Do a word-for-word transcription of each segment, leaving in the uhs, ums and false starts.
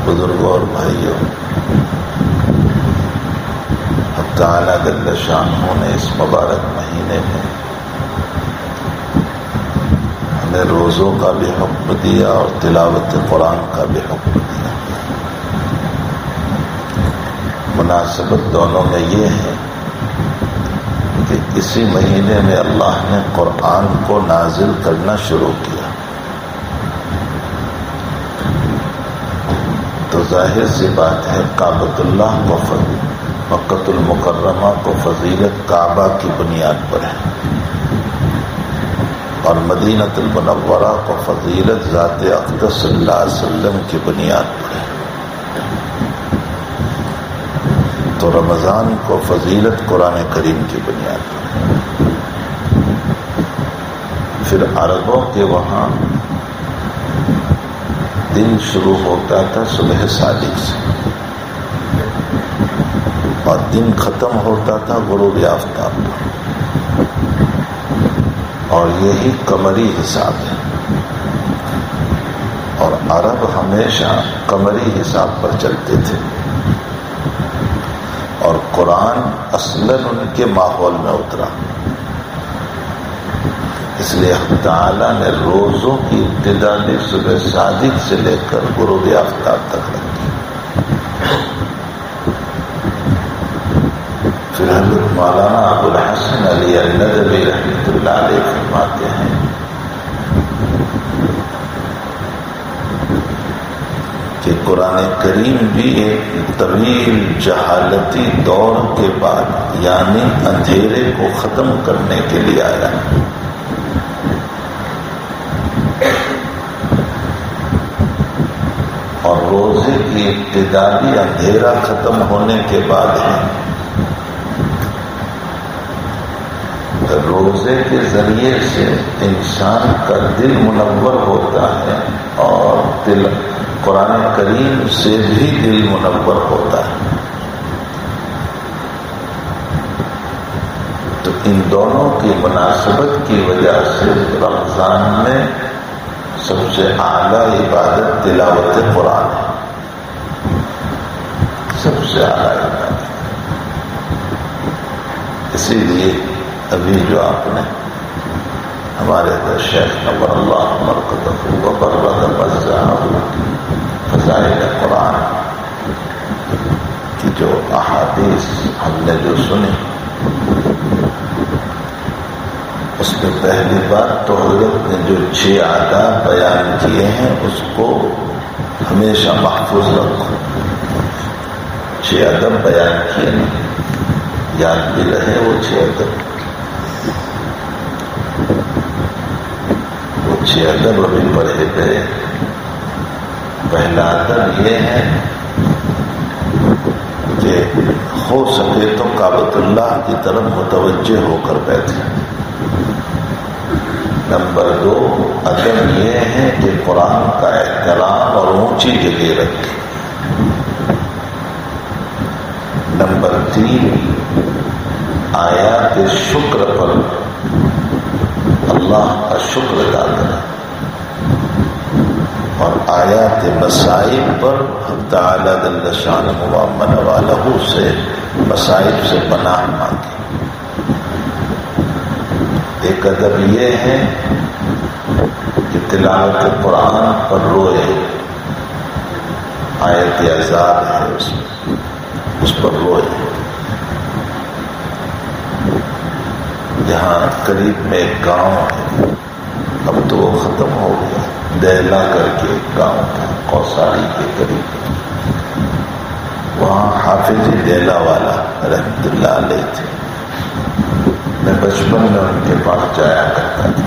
بزرگوں اور بھائیوں، حق تعالیٰ جل شانہ نے اس مبارک مہینے میں ہمیں روزوں کا بھی حکم دیا اور تلاوت قرآن کا بھی حکم دیا۔ مناسبت دونوں میں یہ ہے کہ اسی مہینے میں اللہ نے قرآن کو نازل کرنا شروع کیا، تو ظاہر سی بات ہے کعبۃ اللہ کو مکۃ المکرمہ کو فضیلت کعبہ کی بنیاد پر ہے، اور مدینۃ المنورہ کو فضیلت ذات اقدس صلی اللہ علیہ وسلم کی بنیاد پر ہے۔ تو رمضان کو فضیلت قرآن کریم کی بنیاد پر ہے۔ پھر عربوں کے وہاں دن شروع ہوتا تھا صبح صادق سے، اور دن ختم ہوتا تھا غروب آفتاب پر، اور یہی قمری حساب ہے، اور عرب ہمیشہ قمری حساب پر چلتے تھے، اور قرآن اصلاً ان کے ماحول میں اترا، اس لیے اللہ تعالیٰ نے روزوں کی ابتدا بھی صبح صادق سے لے کر غروب آفتاب تک رکھی۔ پھر حضرت مولانا ابو الحسن علی الندوی رحمۃ اللہ علیہ فرماتے ہیں کہ قرآن کریم بھی ایک طویل جہالتی دور کے بعد یعنی اندھیرے کو ختم کرنے کے لیے آیا، اور روزے کی ابتدا بھی اندھیرا ختم ہونے کے بعد ہے۔ روزے کے ذریعے سے انسان کا دل منور ہوتا ہے، اور دل قرآن کریم سے بھی دل منور ہوتا ہے۔ تو ان دونوں کی مناسبت کی وجہ سے رمضان میں سب سے اعلیٰ عبادت تلاوت قرآن ہے، سب سے اعلیٰ عبادت۔ اسی لیے ابھی جو آپ نے ہمارے در شیخ نور اللہ مرکزہ وبرد مزہ فضائل قرآن کی جو احادیث ہم نے جو سنی، اس میں پہلی بات تو حضرت نے جو چھ آداب بیان کیے ہیں اس کو ہمیشہ محفوظ رکھو۔ چھ ادب بیان کیے نا، یاد بھی رہے وہ چھ ادب، وہ چھ ادب ابھی پڑھے گئے۔ پہلا ادب یہ ہے کہ ہو سکے تو کعبۃ اللہ کی طرف متوجہ ہو کر بیٹھے۔ نمبر دو ادب یہ ہے کہ قرآن کا احترام اور اونچی جگہ رکھے۔ نمبر تین آیات شکر پر اللہ کا شکر ادا کرے، اور آیات مصائب پر حق تعالیٰ جل شانہ و من والہ سے مصائب سے پناہ مانگے۔ ایک ادب یہ ہے کہ تلاوت قرآن پر روئے، آیت عذاب ہے اس میں، اس پر روئے۔ یہاں قریب میں ایک گاؤں ہے، اب تو وہ ختم ہو گیا، دیلا کر کے ایک گاؤں تھا کوساری کے قریب، وہاں حافظ دیلا والا رحمت اللہ علیہ تھے۔ میں بچپن میں ان کے پاس جایا کرتا تھا۔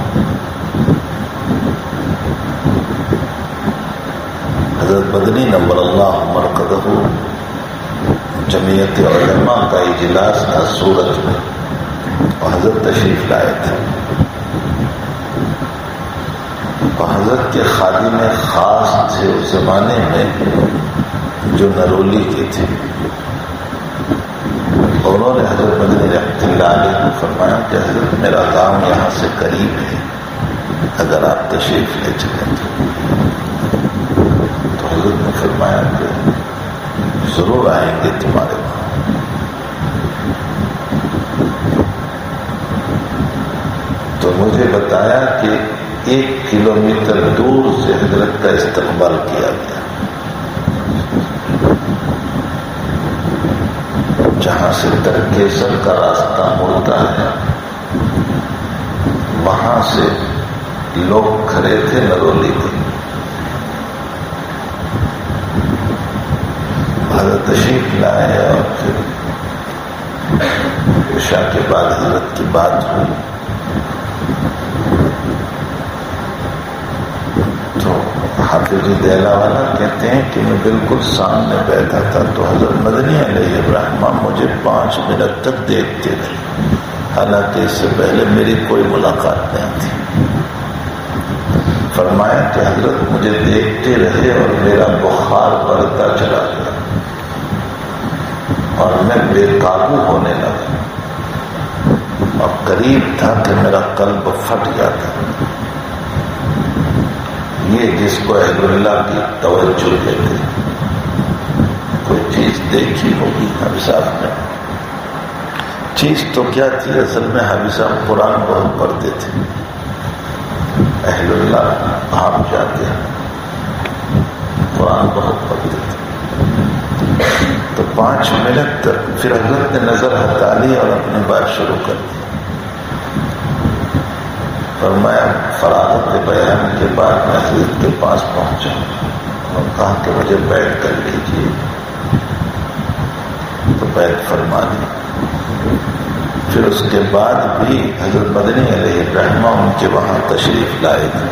حضرت مدنی نور اللہ مرکزہ جمعیت علماء کا اجلاس تھا سورت میں، اور حضرت تشریف لائے تھے، اور حضرت کے خادم خاص تھے اس زمانے میں جو نرولی کے تھے، انہوں نے حضرت مدنی رحمت اللہ علیہ کو فرمایا کہ حضرت میرا گاؤں یہاں سے قریب ہے، اگر آپ تشریف لے چلیں تو حضرت نے فرمایا کہ ضرور آئیں گے تمہارے وہاں. تو مجھے بتایا کہ ایک کلومیٹر دور سے حضرت کا استقبال کیا گیا. جہاں سے ترکیسر کا راستہ مڑتا ہے وہاں سے لوگ کھڑے تھے نرولی کے. حضرت تشریف لائے اور پھر عشاء کے بعد حضرت کی بات ہوئی تو حافظ دیلا والا کہتے ہیں کہ میں بالکل سامنے بیٹھا تھا تو حضرت مدنی علیہ الرحمہ مجھے پانچ منٹ تک دیکھتے رہے، حالانکہ اس سے پہلے میری کوئی ملاقات نہیں تھی. فرمایا کہ حضرت مجھے دیکھتے رہے اور میرا بخار بڑھتا چلا گیا اور میں بے قابو ہونے لگا اور قریب تھا کہ میرا قلب پھٹ جاتا. یہ جس کو اہل اللہ کی توجہ دیتے، کوئی چیز دیکھی ہوگی حبیب صاحب نے. چیز تو کیا تھی اصل میں؟ حبیب صاحب قرآن بہت پڑھتے تھے. اہل اللہ آپ جاتے ہیں قرآن بہت پڑھتے تھے. تو پانچ منٹ تک پھر حضرت نے نظر ہٹا لی اور اپنی بات شروع کر دی. فرمایا فراغت بیان کے بعد میں حضرت کے پاس پہنچا اور کہا کہ مجھے بیعت کر لیجیے. تو بیعت فرما دی. پھر اس کے بعد بھی حضرت مدنی علیہ الرحمہ ان کے وہاں تشریف لائے تھے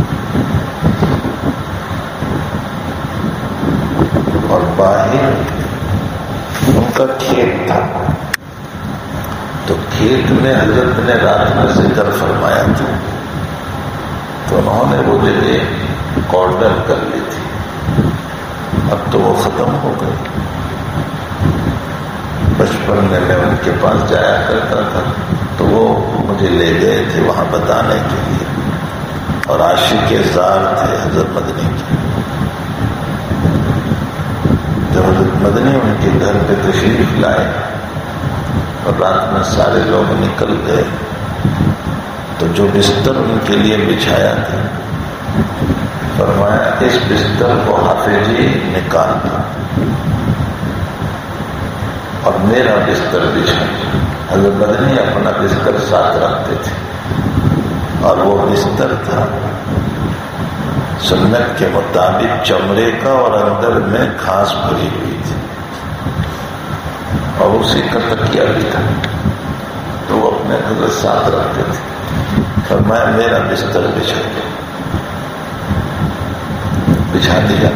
اور باہر ان کا کھیت تھا. تو کھیت میں حضرت نے رات میں ذکر فرمایا تھا تو انہوں نے وہ جگہ کارڈر کر لی تھی. اب تو وہ ختم ہو گئی. بچپن میں میں ان کے پاس جایا کرتا تھا تو وہ مجھے لے گئے تھے وہاں بتانے کے لیے اور عاشق زار تھے حضرت مدنی کے. جب حضرت مدنی ان کے گھر پہ تشریف لائے اور رات میں سارے لوگ نکل گئے تو جو بستر ان کے لیے بچھایا تھا فرمایا اس بستر کو حافظ جی نکال دو اور میرا بستر بچھا. حضرت مدنی اپنا بستر ساتھ رکھتے تھے اور وہ بستر تھا سنت کے مطابق چمڑے کا اور اندر میں گھاس بھری ہوئی تھی اور اسی کا تکیہ بھی تھا. تو وہ اپنے حضرت ساتھ رکھتے تھے. فرمایا میرا بستر بچھا دیا. بچھا دیا.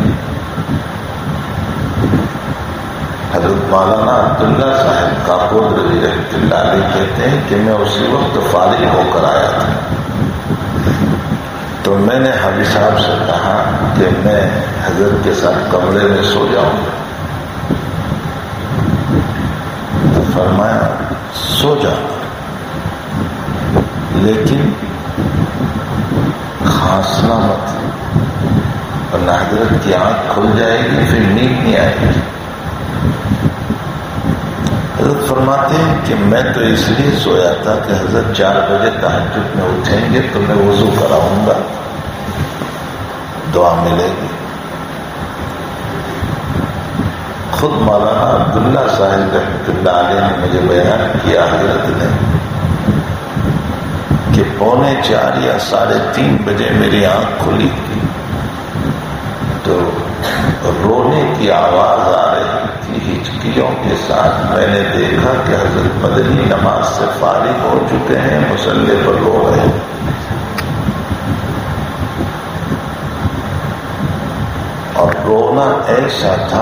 حضرت مولانا عبداللہ صاحب کاکوڑ رضی رحمۃ اللہ علیہ کہتے ہیں کہ میں اسی وقت فارغ ہو کر آیا تھا تو میں نے حبیب صاحب سے کہا کہ میں حضرت کے ساتھ کمرے میں سو جاؤں گا. تو فرمایا سو جا لیکن کھانسنا مت ورنہ حضرت کی آنکھ کھل جائے گی پھر نیند نہیں آئے گی. حضرت فرماتے ہیں کہ میں تو اس لیے سویا تھا کہ حضرت چار بجے تہجد میں اٹھیں گے تو میں وضو کراؤں گا، دعا ملے گی. خود مولانا عبداللہ صاحب رحمۃ اللہ علیہ نے مجھے بیان کیا حضرت نے کہ پونے چار یا ساڑھے تین بجے میری آنکھ کھلی تھی تو رونے کی آواز آ رہی تھی ہچکیوں کے ساتھ. میں نے دیکھا کہ حضرت مدنی نماز سے فارغ ہو چکے ہیں، مصلی پر رو رہے ہیں. اور رونا ایسا تھا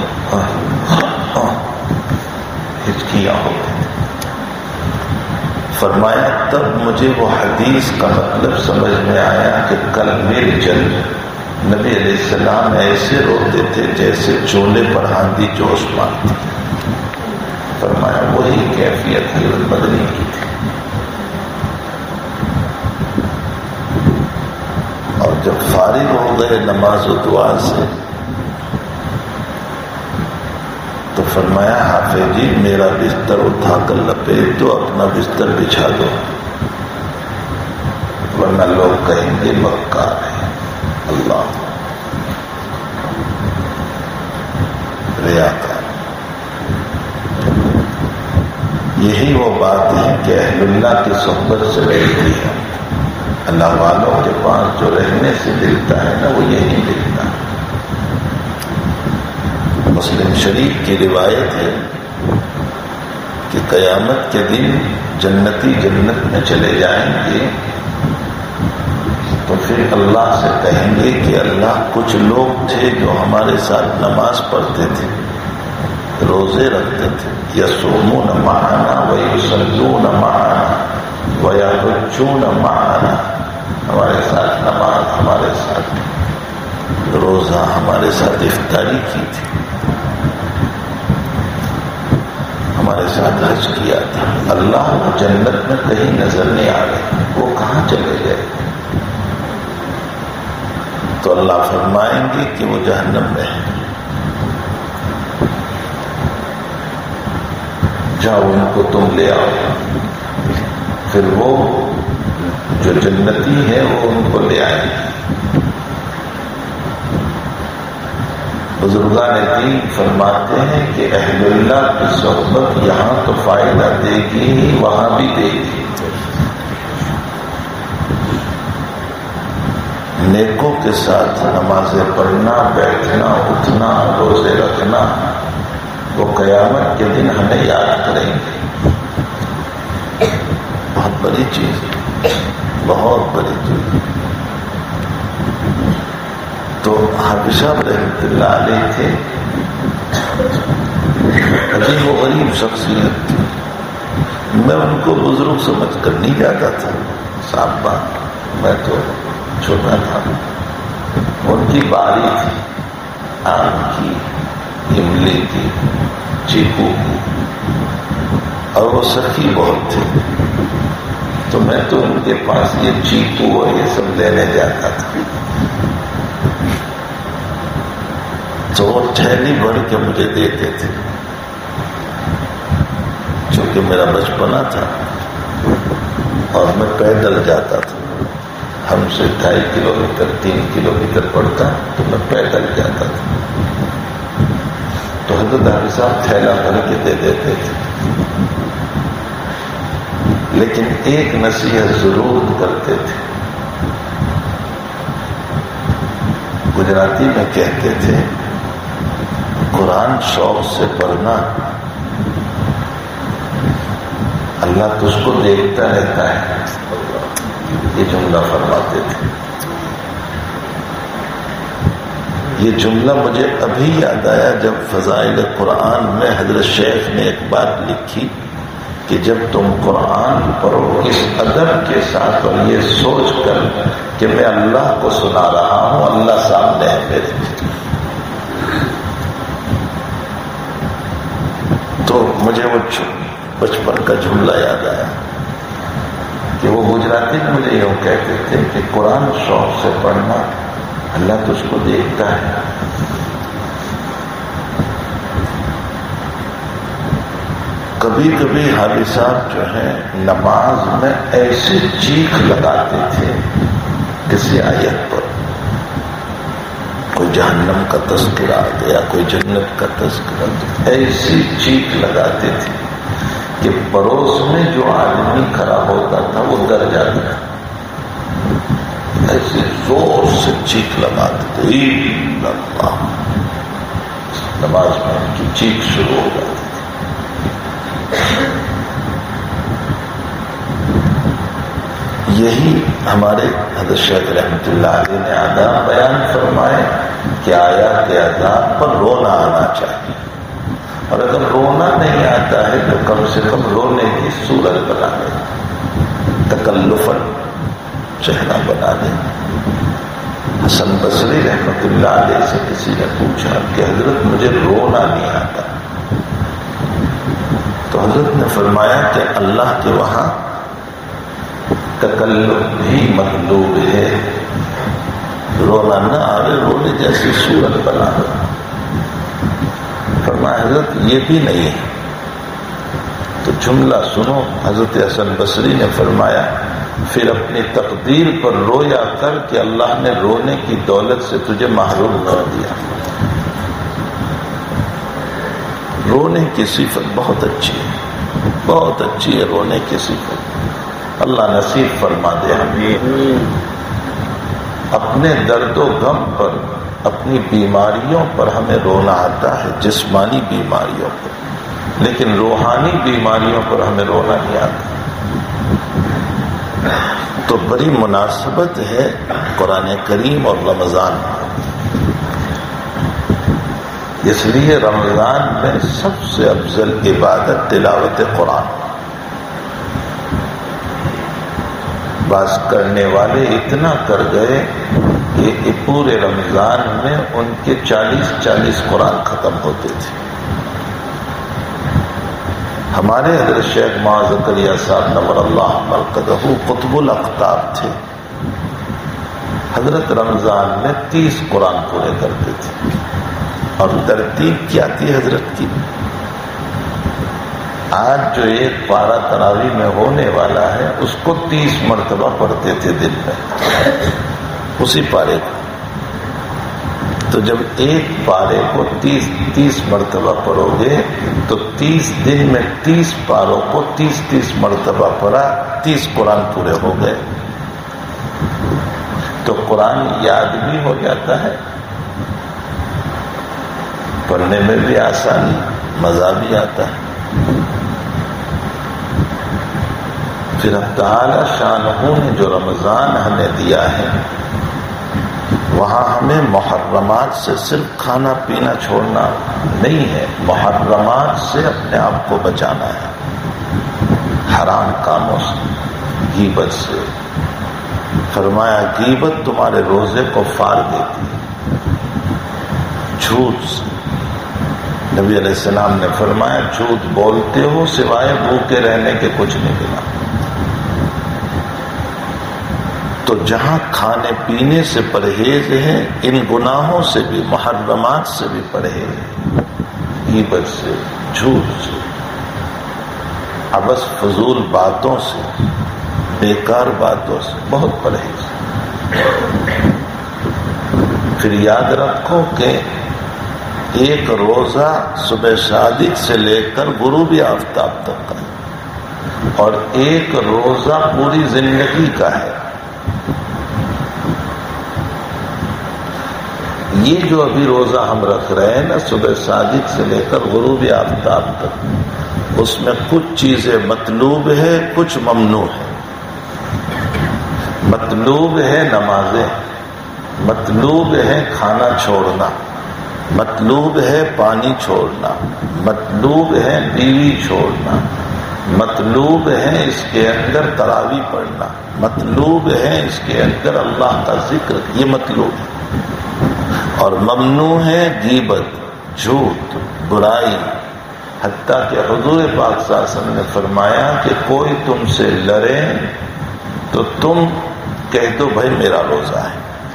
ہچکیاں ہو گئی. فرمایا تب مجھے وہ حدیث کا مطلب سمجھ میں آیا کہ کل میری جنگ نبی علیہ السلام ایسے روتے تھے جیسے چولے پر آندھی جوش مارتی. فرمایا وہی کیفیت حضرت مدنی کی تھی. اور جب فارغ ہو گئے نماز و دعا سے فرمایا حافظ جی میرا بستر اٹھا کر لپیٹ دو، اپنا بستر بچھا دو، ورنہ لوگ کہیں گے مکار ہے۔ اللہ ریاکار۔ یہی وہ بات ہے کہ اہل اللہ کی صحبت سے ملتی ہے۔ اللہ والوں کے پاس جو رہنے سے ملتا ہے نا وہ یہی ملتا ہے۔ مسلم شریف کی روایت ہے کہ قیامت کے دن جنتی جنت میں چلے جائیں گے تو پھر اللہ سے کہیں گے کہ اللہ کچھ لوگ تھے جو ہمارے ساتھ نماز پڑھتے تھے، روزے رکھتے تھے، یصومون معنا ویصلون معنا ویحجون معنا، ہمارے ساتھ نماز، ہمارے ساتھ روزہ، ہمارے ساتھ افطاری کی تھی، ہمارے ساتھ حج کیا تھا۔ اللہ جنت میں کہیں نظر نہیں آ رہے، وہ کہاں چلے گئے؟ تو اللہ فرمائیں گے کہ وہ جہنم میں ہے، جاؤ ان کو تم لے آؤ۔ پھر وہ جو جنتی ہے وہ ان کو لے آئیں گے۔ بزرگان دین فرماتے ہیں کہ اہل اللہ کی صحبت یہاں تو فائدہ دے گی، وہاں بھی دے گی۔ نیکوں کے ساتھ نمازیں پڑھنا، بیٹھنا، اٹھنا، روزے رکھنا، وہ قیامت کے دن ہمیں یاد کریں گے۔ بہت بڑی چیز ہے، بہت بڑی چیز۔ تو حافظ صاحب رحمۃ اللہ علیہ تھے، عجیب و غریب شخصیت تھی۔ میں ان کو بزرگ سمجھ کر نہیں جاتا تھا، صاحب بات، میں تو چھوٹا تھا۔ ان کی باری تھی، آم کی، املی کی، چیکو کی، اور وہ سخی بہت تھے۔ تو میں تو ان کے پاس یہ چیکو اور یہ سب لینے جاتا تھا، تو وہ تھیلی بھر کے مجھے دیتے تھے۔ چونکہ میرا بچپنا تھا اور میں پیدل جاتا تھا، ہم سے ڈھائی کلو میٹر تین کلو میٹر پڑتا تو میں پیدل جاتا تھا۔ تو حضرت حافظ صاحب تھیلا بھر کے دے دیتے تھے، لیکن ایک نصیحت ضرور کرتے تھے۔ گجراتی میں کہتے تھے قرآن شوق سے پڑھنا، اللہ تجھ کو دیکھتا رہتا ہے، یہ جملہ فرماتے تھے۔ یہ جملہ مجھے ابھی یاد آیا جب فضائل قرآن میں حضرت شیخ نے ایک بات لکھی کہ جب تم قرآن پڑھو اس ادب کے ساتھ اور یہ سوچ کر کہ میں اللہ کو سنا رہا ہوں، اللہ سامنے ہے میرے۔ تو مجھے وہ بچپن کا جملہ یاد آیا کہ وہ گجراتی میں مجھے یوں کہتے تھے کہ قرآن شوق سے پڑھنا، اللہ تجھ کو دیکھتا ہے۔ کبھی کبھی حافظ صاحب جو ہے نماز میں ایسے چیخ لگاتے تھے کسی آیت پر، کوئی جہنم کا تذکرہ آ گیا، کوئی جنت کا تذکرہ، ایسی چیخ لگاتے تھے کہ پڑوس میں جو آدمی کھڑا ہوتا تھا وہ ڈر جاتا تھا، ایسے زور سے چیخ لگاتے تھے، اللہ، نماز میں ان کی چیخ شروع ہو جاتی تھی۔ یہی ہمارے حضرت شیخ رحمۃ اللہ علیہ نے آداب بیان فرمائے کہ آیات عذاب پر رونا آنا چاہیے، اور اگر رونا نہیں آتا ہے تو کم سے کم رونے کی صورت بنا دیں، تکلفاً چہرہ بنا دیں۔ حسن بصری رحمۃ اللہ علیہ سے کسی نے پوچھا کہ حضرت مجھے رونا نہیں آتا، تو حضرت نے فرمایا کہ اللہ کے وہاں تکلف بھی مطلوب ہے، رونا نہ آئے، رونے جیسی صورت بنا دو۔ فرمایا حضرت یہ بھی نہیں ہے. تو جملہ سنو، حضرت حسن بصری نے فرمایا پھر اپنی تقدیر پر رویا کر کہ اللہ نے رونے کی دولت سے تجھے محروم کر دیا. رونے کی صفت بہت اچھی ہے، بہت اچھی ہے رونے کی صفت. اللہ نصیب فرما دے ہمیں. اپنے درد و غم پر، اپنی بیماریوں پر ہمیں رونا آتا ہے، جسمانی بیماریوں پر، لیکن روحانی بیماریوں پر ہمیں رونا نہیں آتا. تو بڑی مناسبت ہے قرآن کریم اور رمضان. اس لیے رمضان میں سب سے افضل عبادت تلاوت قرآن. بعض کرنے والے اتنا کر گئے کہ پورے رمضان میں ان کے چالیس چالیس قرآن ختم ہوتے تھے. ہمارے حضرت شیخ معاذ زکریا صاحب نور اللہ مرقدہ قطب الاقطاب تھے. حضرت رمضان میں تیس قرآن پورے کرتے تھے. اور ترتیب کیا تھی حضرت کی؟ آج جو ایک پارہ تراویح میں ہونے والا ہے اس کو تیس مرتبہ پڑھتے تھے دن میں، اسی پارے کو. تو جب ایک پارے کو تیس تیس مرتبہ پڑھو گے تو تیس دن میں تیس پاروں کو تیس تیس مرتبہ پڑھا، تیس قرآن پورے ہو گئے. تو قرآن یاد بھی ہو جاتا ہے، پڑھنے میں بھی آسانی، مزہ بھی آتا ہے. پھر اب تعالی شانہ نے جو رمضان ہمیں دیا ہے، وہاں ہمیں محرمات سے صرف کھانا پینا چھوڑنا نہیں ہے، محرمات سے اپنے آپ کو بچانا ہے. حرام کاموں سے، غیبت سے. فرمایا غیبت تمہارے روزے کو فاڑ دیتی ہے. جھوٹ سے، نبی علیہ السلام نے فرمایا جھوٹ بولتے ہو سوائے بھوکے رہنے کے کچھ نہیں ملا. تو جہاں کھانے پینے سے پرہیز ہے، ان گناہوں سے بھی، محرمات سے بھی پرہیز ہے. غیبت سے، جھوٹ سے، عبث فضول باتوں سے، بیکار باتوں سے بہت پرہیز. پھر یاد رکھو کہ ایک روزہ صبح صادق سے لے کر غروب آفتاب تک کا ہے، اور ایک روزہ پوری زندگی کا ہے. یہ جو ابھی روزہ ہم رکھ رہے ہیں نا، صبح صادق سے لے کر غروب آفتاب تک، اس میں کچھ چیزیں مطلوب ہے، کچھ ممنوع ہے. مطلوب ہے نمازیں، مطلوب ہے کھانا چھوڑنا، مطلوب ہے پانی چھوڑنا، مطلوب ہے بیوی چھوڑنا، مطلوب ہے اس کے اندر تراویح پڑھنا، مطلوب ہے اس کے اندر اللہ کا ذکر. یہ مطلوب ہے. اور ممنوع ہے غیبت، جھوٹ، برائی. حتیٰ کہ حضور پاک صلی اللہ علیہ وسلم نے فرمایا کہ کوئی تم سے لڑے تو تم کہہ دو بھائی میرا روزہ ہے،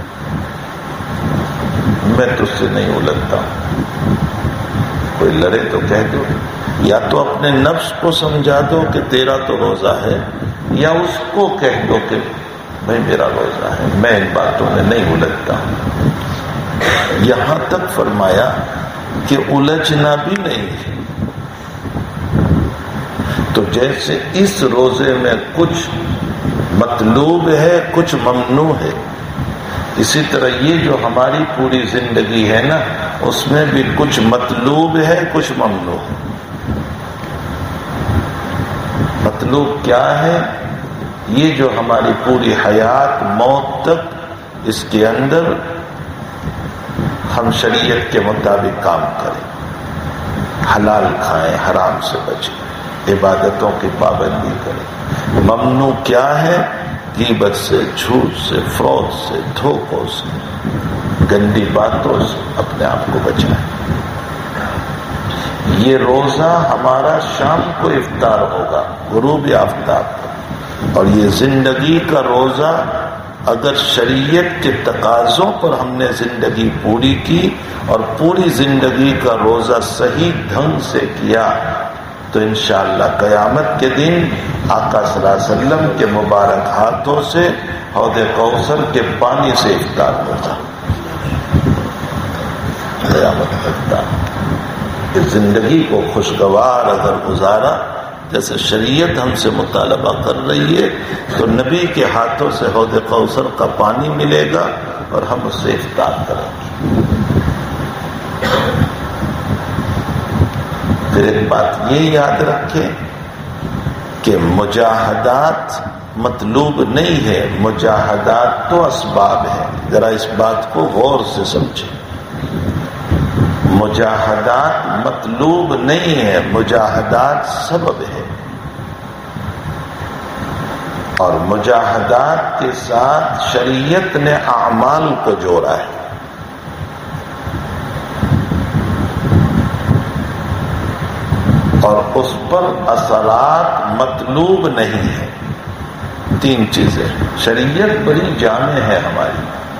میں تجھ سے نہیں الجھتا ہوں. کوئی لڑے تو کہہ دو، یا تو اپنے نفس کو سمجھا دو کہ تیرا تو روزہ ہے، یا اس کو کہہ دو کہ بھائی میرا روزہ ہے، میں ان باتوں میں نہیں الجھتا ہوں. یہاں تک فرمایا کہ الجھنا بھی نہیں ہے. تو جیسے اس روزے میں کچھ مطلوب ہے، کچھ ممنوع ہے، اسی طرح یہ جو ہماری پوری زندگی ہے نا، اس میں بھی کچھ مطلوب ہے، کچھ ممنوع ہے. مطلوب کیا ہے؟ یہ جو ہماری پوری حیات موت تک اس کے اندر ہم شریعت کے مطابق کام کریں، حلال کھائیں، حرام سے بچیں، عبادتوں کی پابندی کریں. ممنوع کیا ہے؟ غیبت سے، جھوٹ سے، فروغ سے، دھوکوں سے، گندی باتوں سے اپنے آپ کو بچائیں. یہ روزہ ہمارا شام کو افطار ہوگا غروب آفتاب کا، اور یہ زندگی کا روزہ اگر شریعت کے تقاضوں پر ہم نے زندگی پوری کی اور پوری زندگی کا روزہ صحیح ڈھنگ سے کیا تو انشاءاللہ قیامت کے دن آقا صلی اللہ علیہ وسلم کے مبارک ہاتھوں سے حوض کوثر کے پانی سے افطار ہوگا. قیامت افطار. اس زندگی کو خوشگوار اگر گزارا جیسے شریعت ہم سے مطالبہ کر رہی ہے تو نبی کے ہاتھوں سے حوض کوثر کا پانی ملے گا اور ہم اس سے افطار کریں گے. پھر ایک بات یہ یاد رکھیں کہ مجاہدات مطلوب نہیں ہے، مجاہدات تو اسباب ہے. ذرا اس بات کو غور سے سمجھیں. مجاہدات مطلوب نہیں ہے، مجاہدات سبب ہے. اور مجاہدات کے ساتھ شریعت نے اعمال کو جوڑا ہے. اور اس پر اثرات مطلوب نہیں ہے. تین چیزیں. شریعت بڑی جامع ہے ہماری،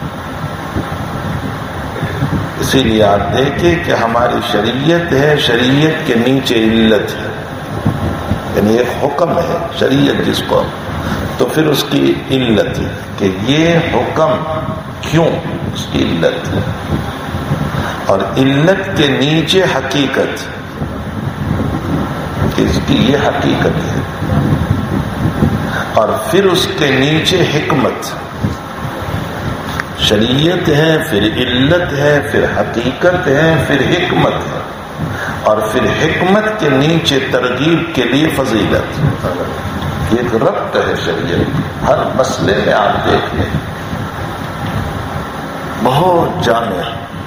اسی لیے آپ دیکھیں کہ ہماری شریعت ہے، شریعت کے نیچے علت ہے، یعنی ایک حکم ہے شریعت جس کو، تو پھر اس کی علت ہے کہ یہ حکم کیوں، اس کی علت ہے. اور علت کے نیچے حقیقت کہ اس کی یہ حقیقت ہے. اور پھر اس کے نیچے حکمت. شریعت ہے، پھر علت ہے، پھر حقیقت ہے، پھر حکمت ہے، اور پھر حکمت کے نیچے ترغیب کے لیے فضیلت. یہ ایک ربط ہے شریعت. ہر مسئلے میں آپ دیکھ لیں بہت جامع.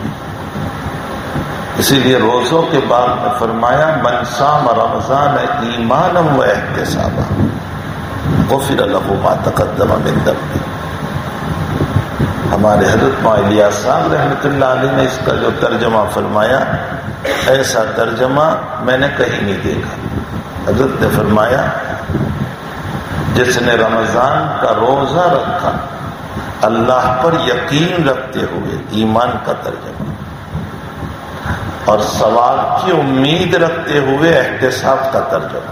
اسی لیے روزوں کے بعد میں فرمایا من صام رمضان ایمانا و احتسابا غفر له ما تقدم من ذنبه. ہمارے حضرت مولانا الیاس صاحب رحمۃ اللہ علیہ نے اس کا جو ترجمہ فرمایا، ایسا ترجمہ میں نے کہیں نہیں دیکھا. حضرت نے فرمایا جس نے رمضان کا روزہ رکھا اللہ پر یقین رکھتے ہوئے، ایمان کا ترجمہ، اور ثواب کی امید رکھتے ہوئے احتساب کا ترجمہ.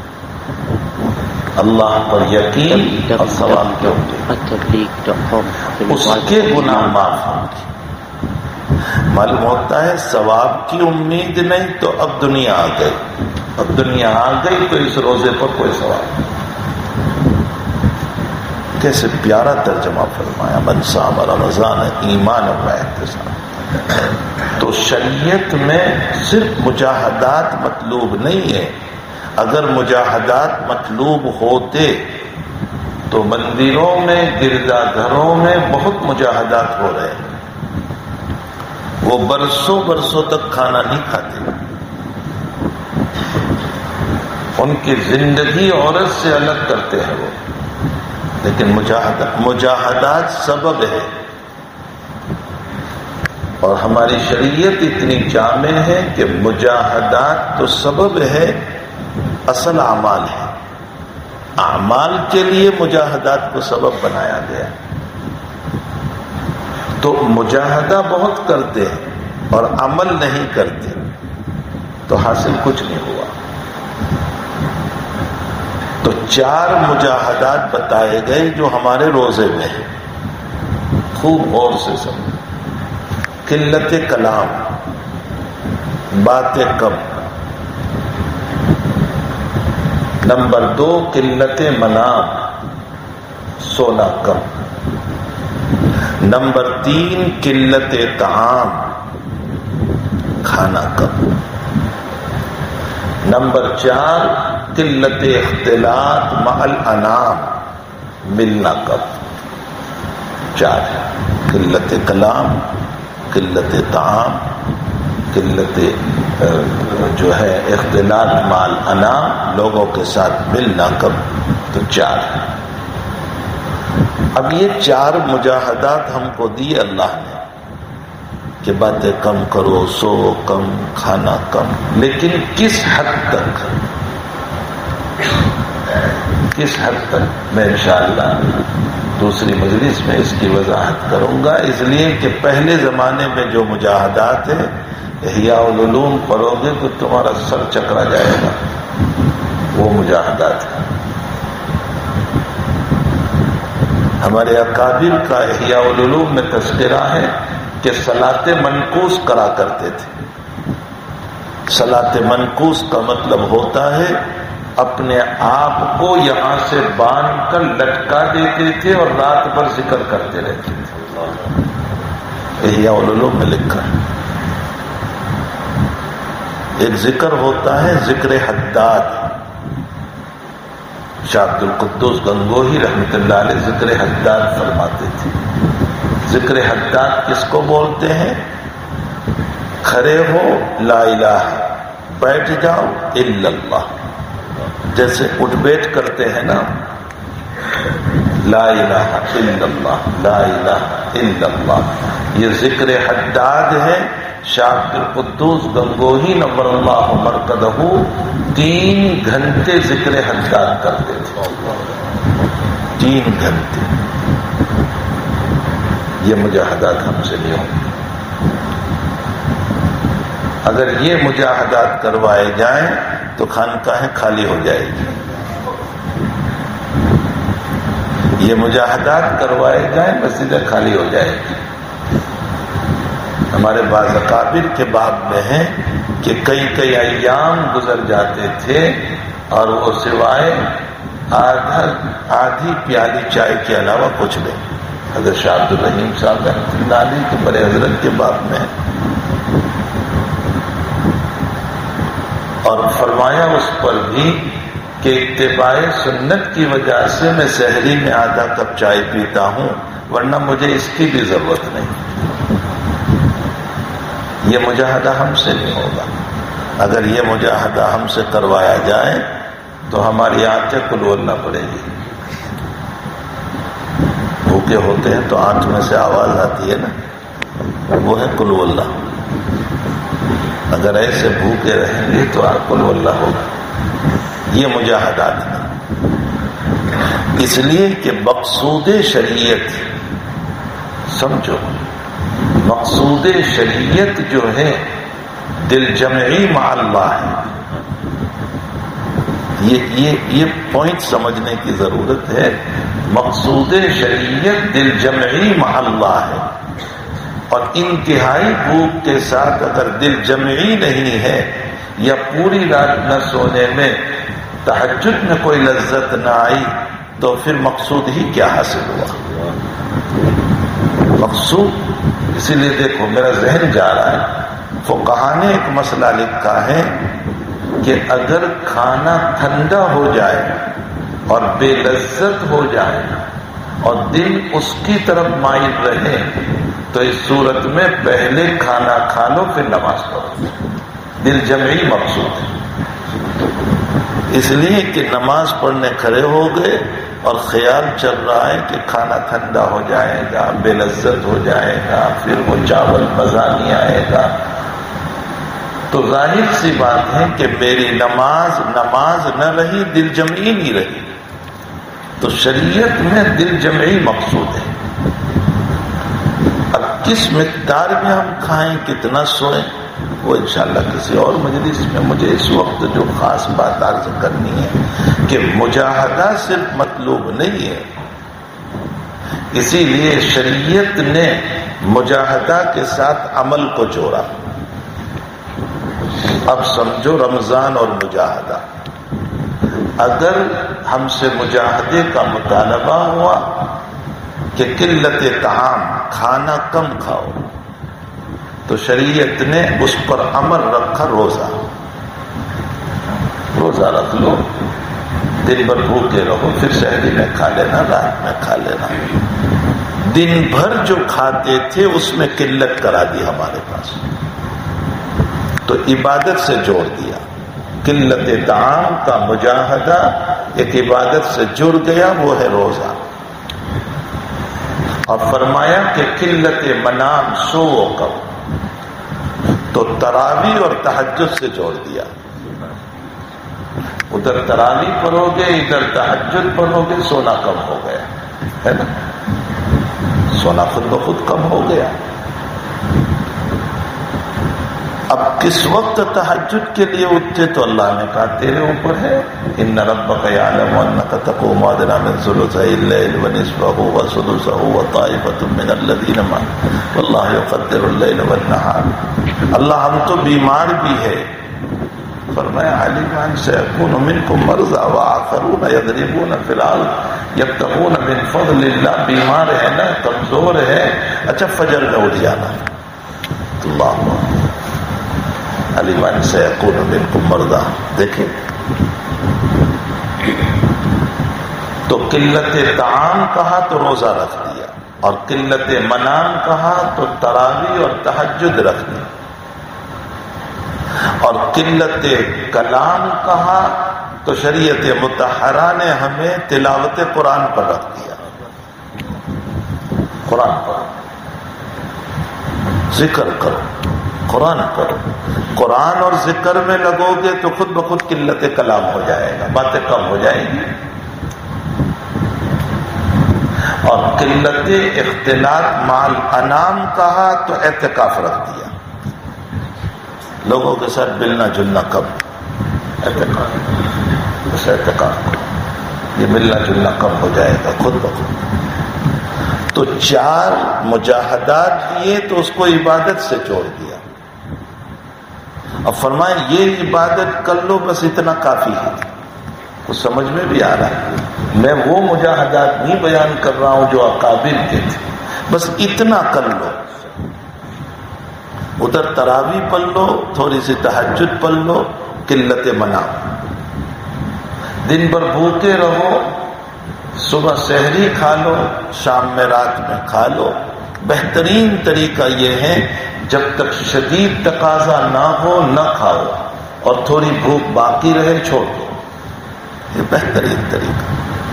اللہ پر یقین اور ثواب کی امید، اس کے گناہ معاف ہوں گے. معلوم ہوتا ہے ثواب کی امید نہیں تو اب دنیا آ گئی، اب دنیا آ گئی تو اس روزے پر کوئی ثواب نہیں. کیسے پیارا ترجمہ فرمایا من صام رمضان ایمانا و احتسابا. تو شریعت میں صرف مجاہدات مطلوب نہیں ہے. اگر مجاہدات مطلوب ہوتے تو مندروں میں، گرجا گھروں میں بہت مجاہدات ہو رہے ہیں. وہ برسوں برسوں تک کھانا نہیں کھاتے، ان کی زندگی عورت سے الگ کرتے ہیں وہ. لیکن مجاہدات مجاہدات سبب ہے. اور ہماری شریعت اتنی جامع ہے کہ مجاہدات تو سبب ہے، اصل اعمال ہے. اعمال کے لیے مجاہدات کو سبب بنایا گیا. تو مجاہدہ بہت کرتے ہیں اور عمل نہیں کرتے تو حاصل کچھ نہیں ہوا. تو چار مجاہدات بتائے گئے جو ہمارے روزے میں ہیں. خوب غور سے سمجھ. قلت کلام، باتیں کم. نمبر دو قلت منام، سونا کم. نمبر تین قلت طعام، کھانا کم. نمبر چار قلت اختلاط مع الانام، ملنا کم. چار قلت کلام، قلت طعام، قلت جو ہے اختلاط مع الانام، لوگوں کے ساتھ ملنا کم. تو چار. اب یہ چار مجاہدات ہم کو دی اللہ نے کہ باتیں کم کرو، سو کم، کھانا کم. لیکن کس حد تک؟ کس حد تک میں انشاءاللہ دوسری مجلس میں اس کی وضاحت کروں گا، اس لیے کہ پہلے زمانے میں جو مجاہدات ہیں احیاء العلوم پڑھو گے تو تمہارا سر چکرا جائے گا، وہ مجاہدات ہیں۔ ہمارے اکابر کا احیاء العلوم میں تذکرہ ہے کہ صلاۃ منقوص کرا کرتے تھے۔ صلاۃ منقوص کا مطلب ہوتا ہے اپنے آپ کو یہاں سے باندھ کر لٹکا دیتے تھے اور رات بھر ذکر کرتے رہتے تھے۔ احیاء العلوم میں لکھا ہے۔ ایک ذکر ہوتا ہے ذکر حداد، شاہ عبد القدوس گنگوہی رحمۃ اللہ علیہ ذکر حداد فرماتے تھے۔ ذکر حداد کس کو بولتے ہیں؟ کھڑے ہو لا الہ، بیٹھ جاؤ الا اللہ، جیسے اٹھ بیٹھ کرتے ہیں نا، لا الہ الا اللہ، لا الہ الا اللہ، یہ ذکر حداد ہے۔ شاہ عبد القدوس گنگوہی نور اللہ مرکزہ تین گھنٹے ذکر حداد کرتے تھے، تین گھنٹے۔ یہ مجاہدات ہم سے نہیں ہوں گے۔ اگر یہ مجاہدات کروائے جائیں تو خانقاہیں خالی ہو جائے گی۔ یہ مجاہدات کروائے جائیں مسجدیں خالی ہو جائے گی۔ ہمارے بعض اکابر کے باب میں ہے کہ کئی کئی ایام گزر جاتے تھے اور وہ سوائے آدھا آدھی پیالی چائے کے علاوہ کچھ نہیں۔ حضرت شاہ عبد الرحیم صاحب رحمۃ اللہ علیہ کے بڑے حضرت کے باب میں، اور فرمایا اس پر بھی کہ اتباع سنت کی وجہ سے میں سحری میں آدھا کپ چائے پیتا ہوں، ورنہ مجھے اس کی بھی ضرورت نہیں۔ یہ مجاہدہ ہم سے نہیں ہوگا۔ اگر یہ مجاہدہ ہم سے کروایا جائے تو ہماری آنکھیں کلولنا پڑے گی۔ بھوکے ہوتے ہیں تو آنکھ میں سے آواز آتی ہے نا، وہ ہے کلولنا۔ اگر ایسے بھوکے رہیں گے تو آپ کلولنا ہوگا۔ یہ مجاہدات ہیں، اس لیے کہ مقصود شریعت سمجھو، مقصود شریعت جو ہے دل جمعی مع اللہ ہے۔ یہ یہ یہ پوائنٹ سمجھنے کی ضرورت ہے۔ مقصود شریعت دل جمعی مع اللہ ہے، اور انتہائی بھوک کے ساتھ اگر دل جمعی نہیں ہے یا پوری رات نہ سونے میں تہجد میں کوئی لذت نہ آئی تو پھر مقصود ہی کیا حاصل ہوا؟ مقصود، اسی لیے دیکھو میرا ذہن جا رہا ہے، فقہا نے ایک مسئلہ لکھا ہے کہ اگر کھانا ٹھنڈا ہو جائے اور بے لذت ہو جائے اور دل اس کی طرف مائل رہے تو اس صورت میں پہلے کھانا کھا لو پھر نماز پڑھو۔ دل جمعی مقصود ہے، اس لیے کہ نماز پڑھنے کھڑے ہو گئے اور خیال چل رہا ہے کہ کھانا ٹھنڈا ہو جائے گا، بے لذت ہو جائے گا، پھر وہ چاول مزہ نہیں آئے گا، تو ظاہر سی بات ہے کہ میری نماز نماز نہ رہی، دل جمعی نہیں رہی۔ تو شریعت میں دل جمعی مقصود ہے۔ اب کس مقدار میں ہم کھائیں، کتنا سوئیں، وہ انشاءاللہ کسی اور مجلس میں۔ مجھے اس وقت جو خاص بات عرض کرنی ہے کہ مجاہدہ صرف مطلوب نہیں ہے، اسی لیے شریعت نے مجاہدہ کے ساتھ عمل کو جوڑا۔ اب سمجھو رمضان اور مجاہدہ، اگر ہم سے مجاہدے کا مطالبہ ہوا کہ قلت طعام، کھانا کم کھاؤ، تو شریعت نے اس پر عمل رکھا روزہ۔ روزہ رکھ لو، دن بھر بھوکے رہو، پھر سحری میں کھا لینا، رات میں کھا لینا۔ دن بھر جو کھاتے تھے اس میں قلت کرا دی ہمارے پاس، تو عبادت سے جوڑ دیا۔ قلت طعام کا مجاہدہ ایک عبادت سے جڑ گیا، وہ ہے روزہ۔ اور فرمایا کہ قلت منام سو کم، تو تراویح اور تہجد سے جوڑ دیا۔ ادھر تراویح پڑھو گے ادھر تہجد پڑھو گے، سونا کم ہو گیا ہے نا، سونا خود بخود کم ہو گیا۔ اب کس وقت تہجد کے لیے اٹھتے تو اللہ نے کہا تیرے اوپر ہے، ان ربک یعلم انک تقوم ادنی من ثلثی اللیل ونصفہ وثلثہ وطائفۃ من الذین معک واللہ یقدر اللیل والنہار۔ اللہ ہم تو بیمار بھی ہے، فرمایا علم ان سیکون منکم مرضی وآخرون یضربون فی الارض یبتغون من فضل اللہ، بیمار ہے نا، کمزور ہے، اچھا فجر میں اٹھ جانا، اللہ علم ان سیکون منکم مرضی۔ دیکھیں تو قلت طعام کہا تو روزہ رکھ دیا، اور قلت منام کہا تو تراویح اور تہجد رکھ دیا، اور قلت کلام کہا تو شریعت مطہرہ نے ہمیں تلاوت قرآن پر رکھ دیا، قرآن پر ذکر کرو، قرآن کرو، قرآن اور ذکر میں لگو گے تو خود بخود قلت کلام ہو جائے گا، باتیں کم ہو جائیں گی، اور قلت اختلاط مال انام کہا تو اعتکاف رکھ دیا، لوگوں کے ساتھ ملنا جلنا کم، اعتکاف بس اعتکاف کرو، یہ ملنا جلنا کم ہو جائے گا خود بخود۔ تو چار مجاہدات دیے تو اس کو عبادت سے جوڑ دیا، اب فرمائیں یہ عبادت کر لو بس اتنا کافی ہے، تو سمجھ میں بھی آ رہا ہے، میں وہ مجاہدات نہیں بیان کر رہا ہوں جو اکابر کے تھے، بس اتنا کر لو، ادھر تراویح پڑھ لو، تھوڑی سی تہجد پڑھ لو، قلت منام، دن بھر بھوکے رہو، صبح سحری کھا لو، شام میں رات میں کھا لو، بہترین طریقہ یہ ہے جب تک شدید تقاضا نہ ہو نہ کھاؤ، اور تھوڑی بھوک باقی رہے چھوڑ دو، یہ بہترین طریقہ۔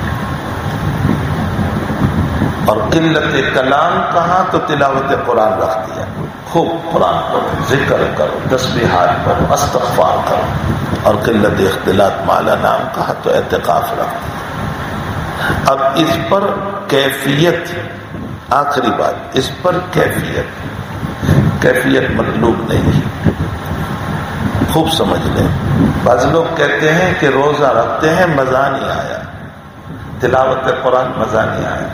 اور قلت کلام کہا تو تلاوت قرآن رکھ دیا، خوب قرآن پڑھو، ذکر کرو، تسبیحات پڑھو، استغفار کرو، اور قلت اختلاط مال انام کہا تو اعتکاف رکھ دیا۔ اب اس پر کیفیت، آخری بات، اس پر کیفیت کیفیت مطلوب نہیں ہے، خوب سمجھ لیں۔ بعض لوگ کہتے ہیں کہ روزہ رکھتے ہیں مزہ نہیں آیا، تلاوت قرآن مزہ نہیں آیا،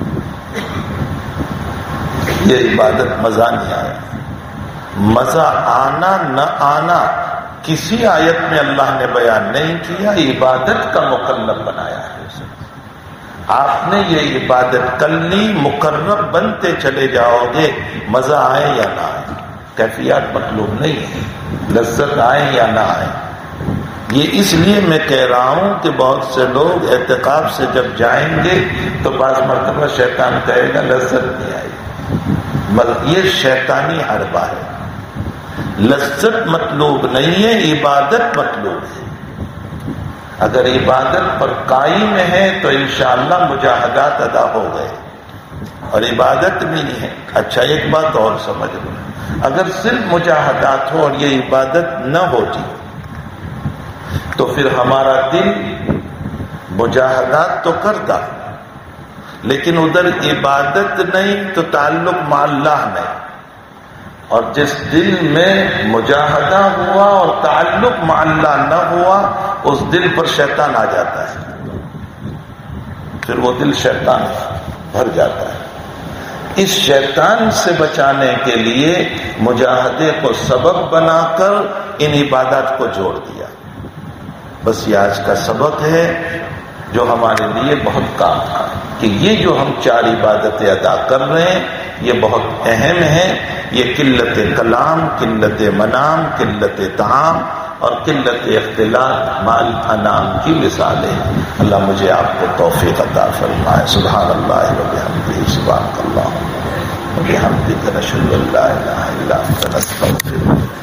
یہ عبادت مزہ نہیں آیا۔ مزہ آنا نہ آنا کسی آیت میں اللہ نے بیان نہیں کیا، عبادت کا مکلف بنایا ہے اسے۔ آپ نے یہ عبادت کر لی، مقرب بنتے چلے جاؤ گے، مزہ آئے یا نہ آئے، کیفیات مطلوب نہیں ہے، لذت آئے یا نہ آئے۔ یہ اس لیے میں کہہ رہا ہوں کہ بہت سے لوگ اعتکاف سے جب جائیں گے تو بعض مرتبہ شیطان کہے گا لذت نہیں آئی، یہ شیطانی حربہ ہے، لذت مطلوب نہیں ہے، عبادت مطلوب ہے۔ اگر عبادت پر قائم ہے تو انشاءاللہ مجاہدات ادا ہو گئے، اور عبادت نہیں ہے۔ اچھا ایک بات اور سمجھ لو، اگر صرف مجاہدات ہو اور یہ عبادت نہ ہوتی تو پھر ہمارا دل مجاہدات تو کرتا لیکن ادھر عبادت نہیں تو تعلق مع اللہ نہیں، اور جس دل میں مجاہدہ ہوا اور تعلق مع اللہ نہ ہوا اس دل پر شیطان آ جاتا ہے، پھر وہ دل شیطان بھر جاتا ہے۔ اس شیطان سے بچانے کے لیے مجاہدے کو سبب بنا کر ان عبادات کو جوڑ دیا۔ بس یہ آج کا سبق ہے جو ہمارے لیے بہت کام کا، کہ یہ جو ہم چار عبادتیں ادا کر رہے ہیں یہ بہت اہم ہے۔ یہ قلت کلام، قلت منام، قلت طعام اور قلت اختلاط مال انام کی مثالیں۔ اللہ مجھے آپ کو توفیق عطا فرمائے۔ سبحان اللہ و بحمدہ، سبحان اللہ و بحمدہ، نشہد ان لا الہ الا انت نستغفرک۔